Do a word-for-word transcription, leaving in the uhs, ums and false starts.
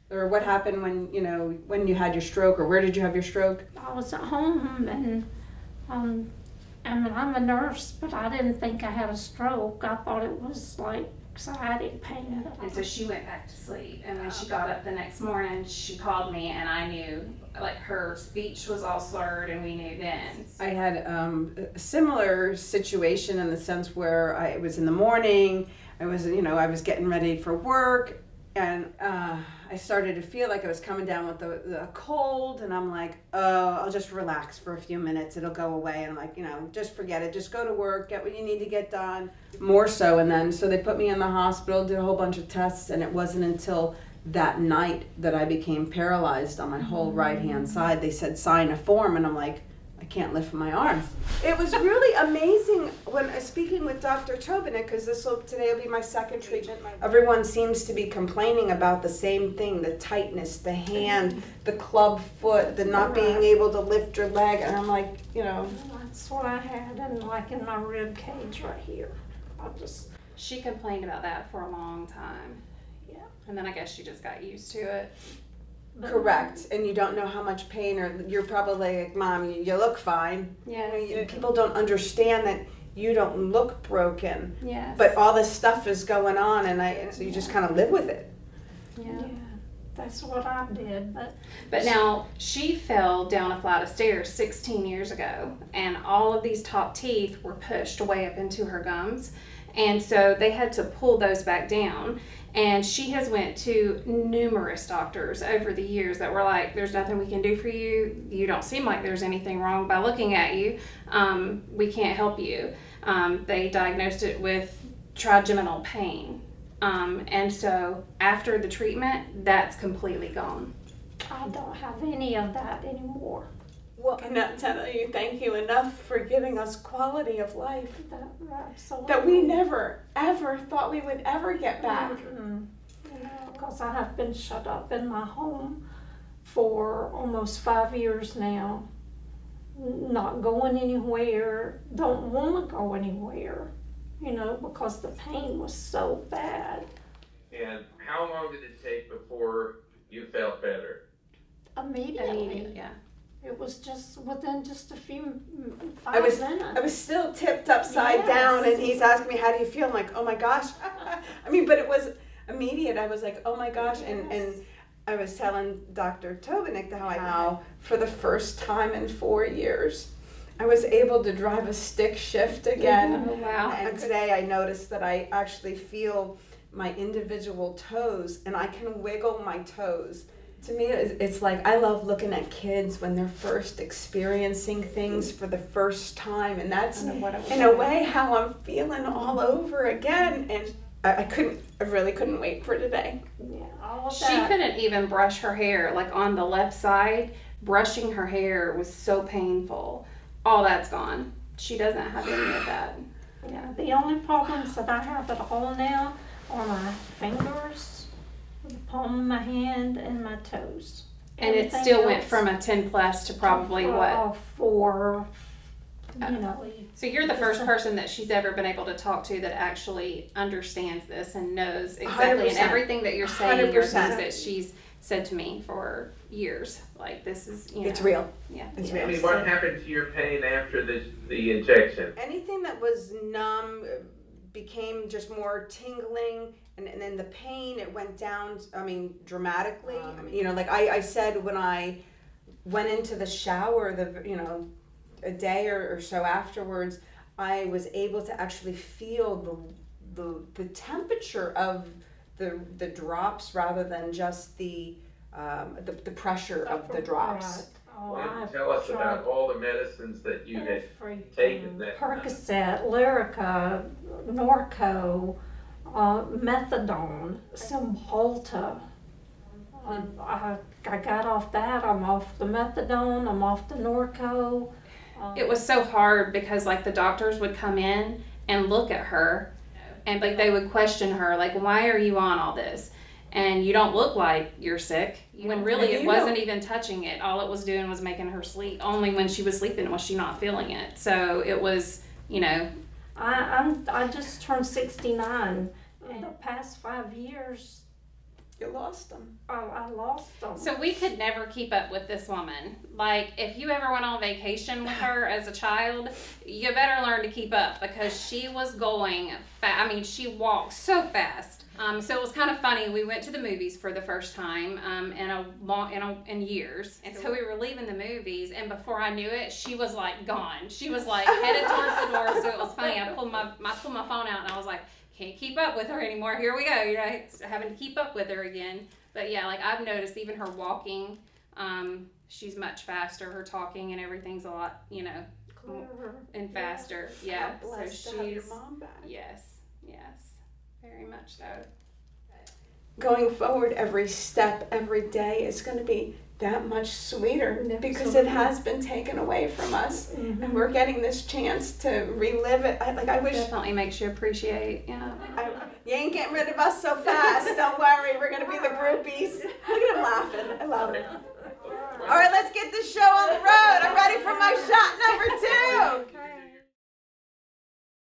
Or what happened when, you know, when you had your stroke, or where did you have your stroke? I was at home, and um, I mean, I'm a nurse, but I didn't think I had a stroke. I thought it was like sciatic pain. And so she went back to sleep, and when she got up the next morning, she called me, and I knew, like, her speech was all slurred, and we knew then. I had um, a similar situation in the sense where I, it was in the morning, I was, you know, I was getting ready for work, and uh, I started to feel like I was coming down with the, the cold, and I'm like, oh, I'll just relax for a few minutes, it'll go away. And I'm like, you know, just forget it, just go to work, get what you need to get done. More so, and then, so they put me in the hospital, did a whole bunch of tests, and it wasn't until that night that I became paralyzed on my whole right-hand side. They said, sign a form, and I'm like, I can't lift my arms. It was really amazing when uh, speaking with Doctor Tobinick, because this will today will be my second treatment. Everyone seems to be complaining about the same thing: the tightness, the hand, the club foot, the not being able to lift your leg. And I'm like, you know, That's what I had, and like in my rib cage right here. I just She complained about that for a long time. Yeah. And then I guess she just got used to it. but correct. And you don't know how much pain, or you're probably like, Mom, you, you look fine. Yeah. You know, you, people don't understand that you don't look broken, Yes. but all this stuff is going on, and I, and so you just kind of live with it. yeah. Yeah, that's what I did. But But now she fell down a flight of stairs sixteen years ago, and all of these top teeth were pushed way up into her gums, and so they had to pull those back down. And she has went to numerous doctors over the years that were like, there's nothing we can do for you. You don't seem like there's anything wrong by looking at you. Um, we can't help you. Um, they diagnosed it with trigeminal pain. Um, and so after the treatment, that's completely gone. I don't have any of that anymore. Well, I'm not telling you thank you enough for giving us quality of life That, absolutely. that we never, ever thought we would ever get back. Mm-mm. You know, because I have been shut up in my home for almost five years now, not going anywhere, don't want to go anywhere, you know, because the pain was so bad. And how long did it take before you felt better? Immediately. Yeah. It was just within just a few, five I was, minutes. I was still tipped upside Yes. down, and he's asking me, how do you feel? I'm like, oh my gosh. I mean, but it was immediate. I was like, oh my gosh. And, and I was telling Doctor Tobinick how I, how for the first time in four years, I was able to drive a stick shift again. Oh, wow. And today I noticed that I actually feel my individual toes, and I can wiggle my toes. To me, it's like, I love looking at kids when they're first experiencing things for the first time, and that's in a way how I'm feeling all over again. And I, I couldn't, I really couldn't wait for today. Yeah, all of She that. couldn't even brush her hair, like on the left side. Brushing her hair was so painful. All that's gone. She doesn't have any of that. Yeah, the only problems that I have at all now are my fingers, the palm of my hand, and my toes. And it Everything still went else, from a ten plus to probably uh, what? Four, you know. So you're the first person that she's ever been able to talk to that actually understands this and knows exactly. one hundred percent. And everything that you're saying one hundred are things percent. that she's said to me for years. Like, this is, you know. It's real. Yeah. It's I real. mean, what happened to your pain after the, the injection? Anything that was numb uh, became just more tingling, and, and then the pain, it went down, I mean, dramatically. I mean, you know, like I, I said, when I went into the shower, the you know, a day or, or so afterwards, I was able to actually feel the, the, the temperature of the, the drops rather than just the, um, the, the pressure of the drops. Oh, Why don't you I've tell us tried about all the medicines that you had everything. taken that night? Percocet, Lyrica, Norco, uh, Methadone, Cymbalta. Um, I, I got off that. I'm off the Methadone. I'm off the Norco. Um, It was so hard because, like, the doctors would come in and look at her and, like, they would question her, like, why are you on all this? And you don't look like you're sick. When really it wasn't even touching it. All it was doing was making her sleep. Only when she was sleeping was she not feeling it. So it was, you know. I I'm, I just turned sixty-nine. In the past five years, You lost them. Oh, I lost them. So we could never keep up with this woman. Like, if you ever went on vacation with her as a child, you better learn to keep up because she was going fast. I mean, she walked so fast. Um, so it was kind of funny. We went to the movies for the first time um, in a long in, a, in years, and so we were leaving the movies. And before I knew it, she was like gone. She was like headed towards the door. So it was funny. I pulled my I pulled my phone out and I was like, can't keep up with her anymore. Here we go. You know, having to keep up with her again. But yeah, like I've noticed even her walking, um, she's much faster. Her talking and everything's a lot, you know, Clearer. and faster. Yeah. How blessed so to have your she's mom back. yes, yes, very much so. Going forward, every step, every day is going to be that much sweeter because it Absolutely. has been taken away from us, Mhm. and we're getting this chance to relive it. I, like I wish. Definitely makes you appreciate, you know. I, you ain't getting rid of us so fast. Don't worry, we're gonna be the groupies. Look at him laughing. I love it. All right, let's get this show on the road. I'm ready for my shot number two.